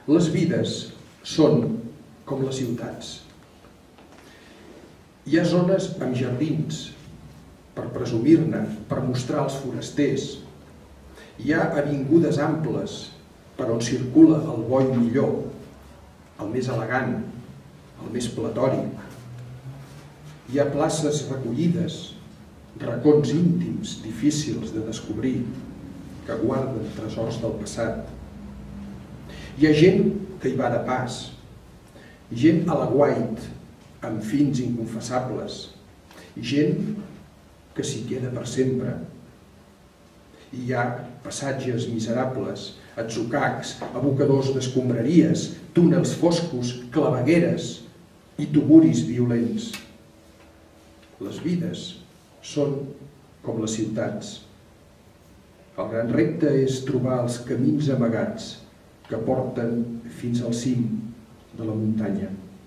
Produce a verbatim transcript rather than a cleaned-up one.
Les vides són com les ciutats. Hi ha zones amb jardins, per presumir-ne, per mostrar als forasters. Hi ha avingudes amples, per on circula el bo i millor, el més elegant, el més platòric. Hi ha places recollides, racons íntims, difícils de descobrir, que guarden tresors del passat. Hi ha gent que hi va de pas, gent a l'aguait, amb fins inconfessables, gent que s'hi queda per sempre. Hi ha passatges miserables, atzucacs, abocadors d'escombraries, túnels foscos, clavegueres i tuguris violents. Les vides són com les ciutats. El gran repte és trobar els camins amagats que porten fins al cim de la muntanya.